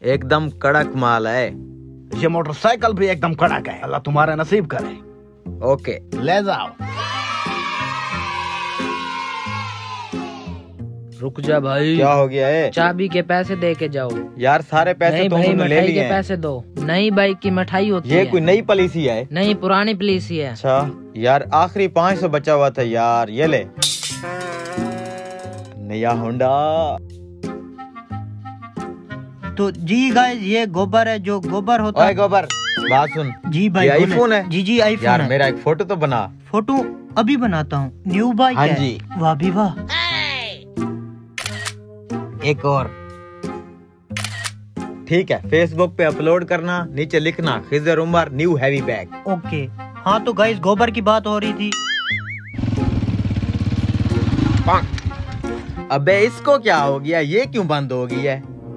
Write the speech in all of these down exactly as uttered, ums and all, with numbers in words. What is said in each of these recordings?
एकदम कड़क माल है। ये मोटरसाइकिल भी एकदम कड़क है, अल्लाह तुम्हारा नसीब करे। ओके ले जाओ। रुक जा भाई। क्या हो गया है? चाबी के पैसे दे के जाओ। यार सारे पैसे नहीं तो भाई, तुमने ले मिठाई लिए के पैसे दो। नई बाइक की मिठाई होती ये है। कोई नई पॉलिसी है? नहीं, पुरानी पॉलिसी है। अच्छा यार, आखिरी पाँच सौ बचा हुआ था यार, ये ले नया होंडा। तो जी गाइस, ये गोबर है, जो गोबर होता है। गोबर, बात सुन। जी भाई, ये आईफोन है? जी जी आईफोन यार है। मेरा एक फोटो तो बना। फोटो अभी बनाता हूँ। न्यू बाइक हाँ है। जी। वाह भी वाह। एक और ठीक है, फेसबुक पे अपलोड करना, नीचे लिखना Khizar Umar new heavy bag. Okay. हाँ तो गाइस, गोबर की बात हो रही थी। अबे इसको क्या हो गया? ये क्यों बंद हो गई है?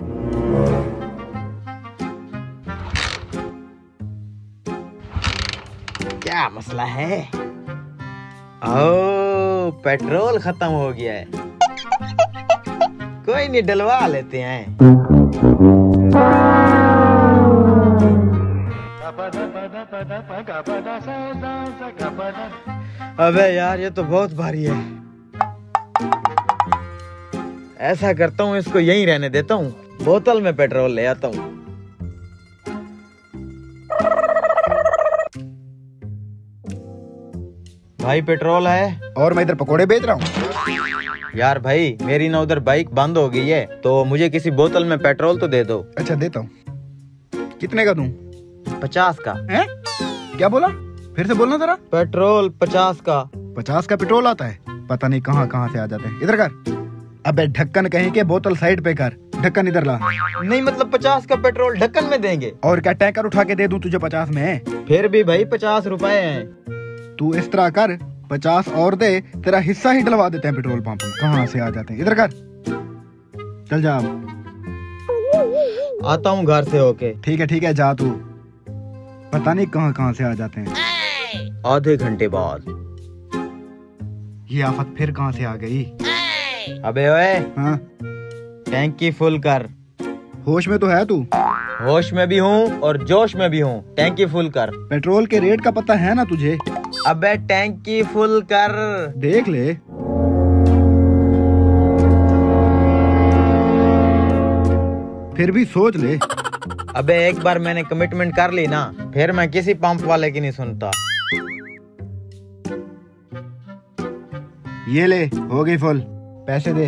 क्या मसला है? ओ, पेट्रोल खत्म हो गया है। कोई नहीं, डलवा लेते हैं। अबे यार, ये तो बहुत भारी है। ऐसा करता हूँ, इसको यहीं रहने देता हूँ, बोतल में पेट्रोल ले आता हूँ। भाई पेट्रोल है? और मैं इधर पकोड़े बेच रहा हूँ। यार भाई, मेरी ना उधर बाइक बंद हो गई है, तो मुझे किसी बोतल में पेट्रोल तो दे दो। अच्छा देता हूँ। कितने का दूं? पचास का। हैं? क्या बोला? फिर से बोलना जरा। पेट्रोल पचास का। पचास का पेट्रोल आता है? पता नहीं कहाँ कहाँ से आ जाते हैं। इधर कर। अबे ढक्कन कहीं के, बोतल साइड पे कर। ढक्कन इधर ला। नहीं मतलब पचास का पेट्रोल ढक्कन में देंगे? और क्या टैंकर उठा के दे दूं तुझे पचास में? फिर भी भाई पचास रुपए हैं। तू इस तरह कर, पचास और दे, तेरा हिस्सा ही डलवा देते हैं पेट्रोल पंप में। कहाँ से आ जाते हैं? इधर कर। चल जा। आता हूँ घर से होके। ठीक है ठीक है, जा तू। पता नहीं कहाँ कहाँ से आ जाते हैं। आधे घंटे बाद। ये आफत फिर कहाँ से आ गई? अबे ओए, हाँ? टैंकी फुल कर। होश में तो है तू? होश में भी हूँ और जोश में भी हूँ। टैंकी फुल कर। पेट्रोल के रेट का पता है ना तुझे? अबे टैंकी फुल कर। देख ले। फिर भी सोच ले। अबे एक बार मैंने कमिटमेंट कर ली ना, फिर मैं किसी पंप वाले की नहीं सुनता। ये ले, हो गई फुल। पैसे दे।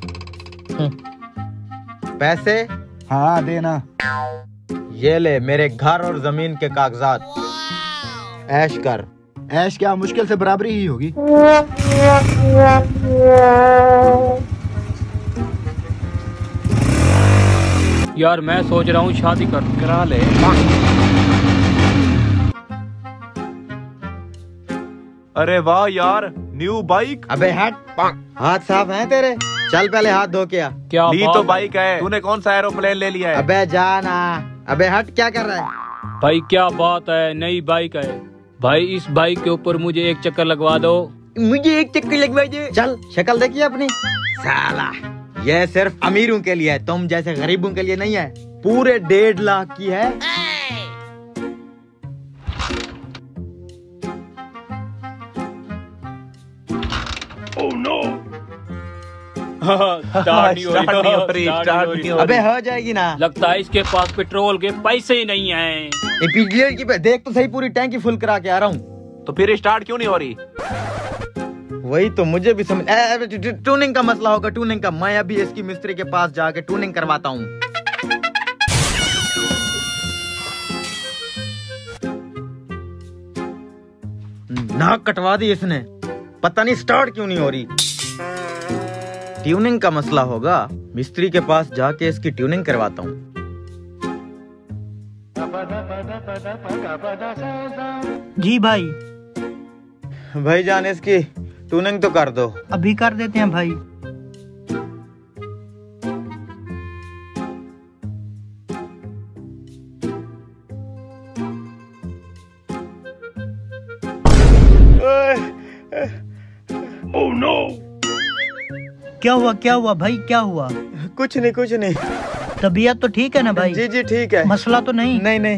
पैसे? हाँ देना। ये ले मेरे घर और जमीन के कागजात। ऐश कर। ऐश क्या, मुश्किल से बराबरी ही होगी। यार मैं सोच रहा हूँ शादी कर करा ले। अरे वाह यार, न्यू बाइक। अबे हट, हाथ साफ हैं तेरे? चल पहले हाथ धो के आ। क्या ली बात तो है? बाइक है, तूने कौन सा एरोप्लेन ले लिया है? अबे जाना। अबे हट, क्या कर रहा है? भाई क्या बात है, नई बाइक है भाई। इस बाइक के ऊपर मुझे एक चक्कर लगवा दो। मुझे एक चक्कर लगवा दे। चल शक्ल देखिए अपनी। साला, ये सिर्फ अमीरों के लिए है, तुम जैसे गरीबों के लिए नहीं है। पूरे डेढ़ लाख की है। Oh no. स्टार्ट नहीं हो रही, स्टार्ट नहीं हो रही, स्टार्ट नहीं हो रही। अबे हो जाएगी ना। लगता है इसके पास पेट्रोल के पैसे ही नहीं हैं। ए, पीजीआर की पे देख तो सही, पूरी टैंकी फुल करा के आ रहा हूँ। तो फिर स्टार्ट क्यों नहीं हो रही? वही तो मुझे भी समझ। ए, ए, टू- टू- टूनिंग का मसला होगा, टूनिंग का। मैं अभी इसकी मिस्त्री के पास जाके टूनिंग करवाता हूँ। नाक कटवा दी इसने, पता नहीं स्टार्ट क्यों नहीं हो रही। ट्यूनिंग का मसला होगा, मिस्त्री के पास जाके इसकी ट्यूनिंग करवाता हूँ। जी भाई। भाईजान इसकी ट्यूनिंग तो कर दो। अभी कर देते हैं भाई। Oh no. क्या हुआ क्या हुआ भाई, क्या हुआ? कुछ नहीं कुछ नहीं। तबीयत तो ठीक है ना भाई? जी जी ठीक है, मसला तो नहीं? नहीं नहीं।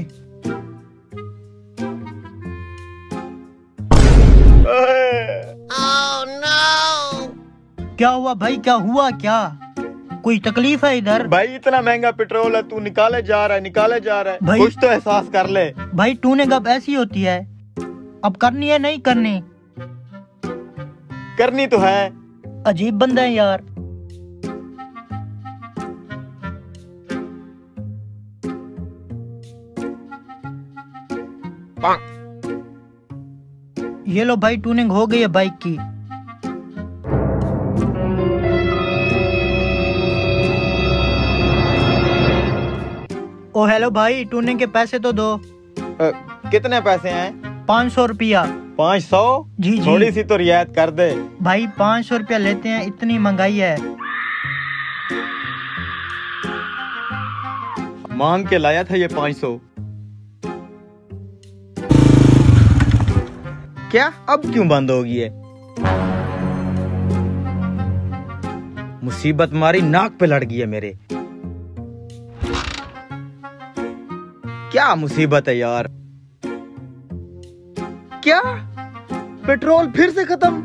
क्या हुआ भाई, क्या हुआ, क्या कोई तकलीफ है इधर? भाई इतना महंगा पेट्रोल है, तू निकाले जा रहा है, निकाले जा रहा है भाई। कुछ तो एहसास कर ले भाई। टूनिंग अब ऐसी होती है, अब करनी है नहीं करनी? करनी तो है। अजीब बंदा है यार। ये लो भाई, टूनिंग हो गई है बाइक की। ओ हेलो भाई, टूनिंग के पैसे तो दो। अ, कितने पैसे हैं? पाँच सौ रुपया। पाँच सौ? जी जी थोड़ी सी तो रियायत कर दे भाई, पाँच सौ रुपया लेते हैं, इतनी महंगाई है। मांग के लाया था ये पाँच सौ। क्या अब क्यों बंद हो गई है? मुसीबत मारी नाक पे लड़ गई है मेरे। क्या मुसीबत है यार, क्या पेट्रोल फिर से खत्म?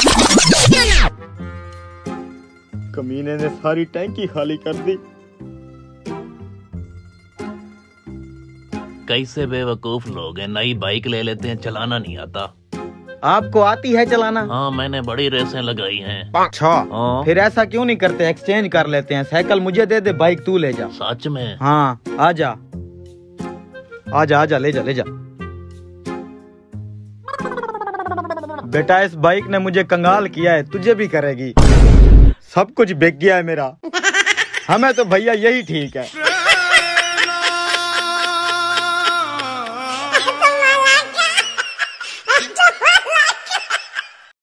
कमीने ने सारी टैंकी खाली कर दी। कैसे बेवकूफ लोग हैं, नई बाइक ले लेते हैं, चलाना नहीं आता। आपको आती है चलाना? हाँ, मैंने बड़ी रेसें लगाई हैं। अच्छा, हाँ। फिर ऐसा क्यों नहीं करते, एक्सचेंज कर लेते हैं। साइकिल मुझे दे दे, बाइक तू ले जा। सच में? हाँ आजा आजा आजा, ले जा ले जा। बेटा इस बाइक ने मुझे कंगाल किया है, तुझे भी करेगी। सब कुछ बिक गया है मेरा। हमें तो भैया यही ठीक है।